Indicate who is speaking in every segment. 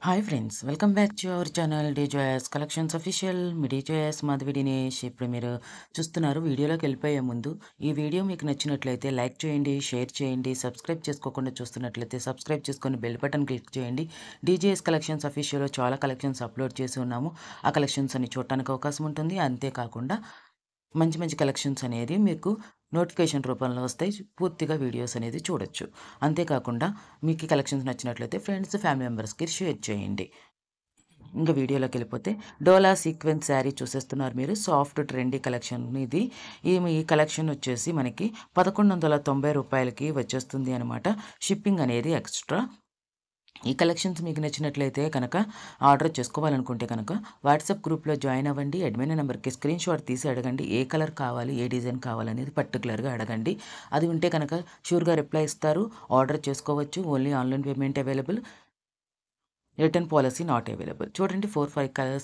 Speaker 1: Hi friends, welcome back to our channel DJS collections official. మీ DJS Madhavi Dinesh. ఇప్పుడు మీరు చూస్తున్నారు. వీడియోలోకి వెళ్ళిపోయే ముందు ఈ వీడియో మీకు నచ్చినట్లయితే లైక్ చేయండి, షేర్ చేయండి. సబ్స్క్రైబ్ చేసుకోకుండా చూస్తున్నట్లయితే సబ్స్క్రైబ్ చేసుకొని బెల్ బటన్ క్లిక్ చేయండి. డీజేఎస్ కలెక్షన్స్ అఫీషియల్లో చాలా కలెక్షన్స్ అప్లోడ్ చేసి ఉన్నాము. ఆ కలెక్షన్స్ అన్ని చూడటానికి అవకాశం ఉంటుంది. అంతేకాకుండా మంచి మంచి కలెక్షన్స్ అనేది మీకు నోటిఫికేషన్ రూపంలో వస్తాయి. పూర్తిగా వీడియోస్ అనేది చూడొచ్చు. అంతేకాకుండా మీకు ఈ కలెక్షన్స్ నచ్చినట్లయితే ఫ్రెండ్స్, ఫ్యామిలీ మెంబర్స్కి షేర్ చేయండి. ఇంకా వీడియోలోకి వెళ్ళిపోతే డోలా సీక్వెన్స్ శారీ చూసేస్తున్నారు మీరు. సాఫ్ట్ ట్రెండీ కలెక్షన్ ఇది. ఈ కలెక్షన్ వచ్చేసి మనకి 1190 రూపాయలకి వచ్చేస్తుంది అనమాట. షిప్పింగ్ అనేది ఎక్స్ట్రా. ఈ కలెక్షన్స్ మీకు నచ్చినట్లయితే కనుక ఆర్డర్ చేసుకోవాలనుకుంటే కనుక వాట్సాప్ గ్రూప్లో జాయిన్ అవ్వండి. అడ్మిన్ నెంబర్కి స్క్రీన్ షాట్ తీసి అడగండి. ఏ కలర్ కావాలి, ఏ డిజైన్ కావాలనేది పర్టికులర్గా అడగండి. అది ఉంటే కనుక షూర్గా రిప్లై ఇస్తారు. ఆర్డర్ చేసుకోవచ్చు. Only online payment available. Return policy not available. చూడండి, 4-5 కలర్స్,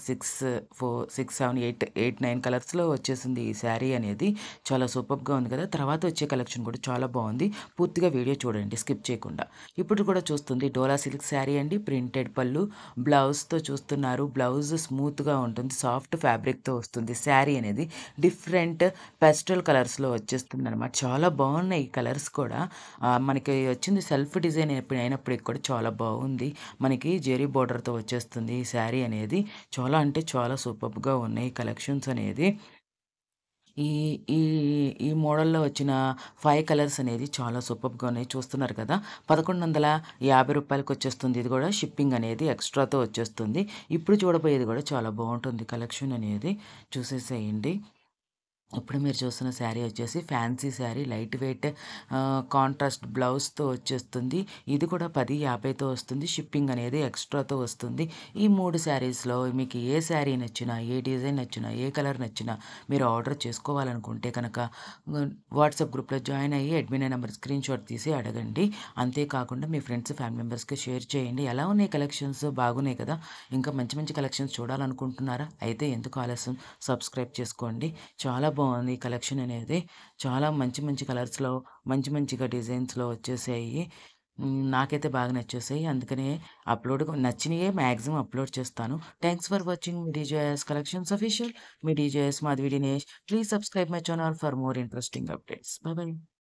Speaker 1: 6-7-8-9 కలర్స్లో వచ్చేసింది ఈ శారీ అనేది. చాలా సూపర్గా ఉంది కదా. తర్వాత వచ్చే కలెక్షన్ కూడా చాలా బాగుంది. పూర్తిగా వీడియో చూడండి, స్కిప్ చేయకుండా. ఇప్పుడు కూడా చూస్తుంది డోలా సిల్క్ శారీ అండి. ప్రింటెడ్ పళ్ళు, బ్లౌజ్తో చూస్తున్నారు. బ్లౌజ్ స్మూత్గా ఉంటుంది, సాఫ్ట్ ఫ్యాబ్రిక్తో వస్తుంది. శారీ అనేది డిఫరెంట్ పెస్టల్ కలర్స్లో వచ్చేస్తుంది అనమాట. చాలా బాగున్నాయి ఈ కలర్స్ కూడా. మనకి వచ్చింది సెల్ఫ్ డిజైన్ అయినప్పటికీ కూడా చాలా బాగుంది. మనకి జెరీ బోర్డర్తో వచ్చేస్తుంది ఈ శారీ అనేది. చాలా అంటే చాలా సూపర్గా ఉన్నాయి కలెక్షన్స్ అనేది. ఈ ఈ ఈ మోడల్లో వచ్చిన 5 కలర్స్ అనేది చాలా సూపర్గా ఉన్నాయి. చూస్తున్నారు కదా. 1150 రూపాయలకి వచ్చేస్తుంది. ఇది కూడా షిప్పింగ్ అనేది ఎక్స్ట్రాతో వచ్చేస్తుంది. ఇప్పుడు చూడబోయేది కూడా చాలా బాగుంటుంది కలెక్షన్ అనేది. చూసేసేయండి. ఇప్పుడు మీరు చూస్తున్న శారీ వచ్చేసి fancy sari, light weight contrast బ్లౌజ్తో వచ్చేస్తుంది. ఇది కూడా 1050తో వస్తుంది. షిప్పింగ్ అనేది ఎక్స్ట్రాతో వస్తుంది. ఈ 3 శారీస్లో మీకు ఏ శారీ నచ్చినా, ఏ డిజైన్ నచ్చినా, ఏ కలర్ నచ్చినా మీరు ఆర్డర్ చేసుకోవాలనుకుంటే కనుక వాట్సాప్ గ్రూప్లో జాయిన్ అయ్యి అడ్మిన్ నెంబర్ స్క్రీన్ షాట్ తీసి అడగండి. అంతేకాకుండా మీ ఫ్రెండ్స్, ఫ్యామిలీ మెంబర్స్కి షేర్ చేయండి. ఎలా ఉన్నాయి కలెక్షన్స్? బాగున్నాయి కదా. ఇంకా మంచి మంచి కలెక్షన్స్ చూడాలనుకుంటున్నారా? అయితే ఎందుకు ఆలస్యం, సబ్స్క్రైబ్ చేసుకోండి. చాలా బాగుంది ఈ కలెక్షన్ అనేది. చాలా మంచి మంచి కలర్స్లో, మంచి మంచిగా డిజైన్స్లో వచ్చేసాయి. నాకైతే బాగా నచ్చేసాయి. అందుకనే నచ్చినయే మ్యాక్సిమం అప్లోడ్ చేస్తాను. థ్యాంక్స్ ఫర్ వాచింగ్ మీ డీజేఎస్ కలెక్షన్స్ అఫీషియల్. మీ DJS Madhavi Dinesh. Please subscribe my channel for more interesting updates. Bye bye.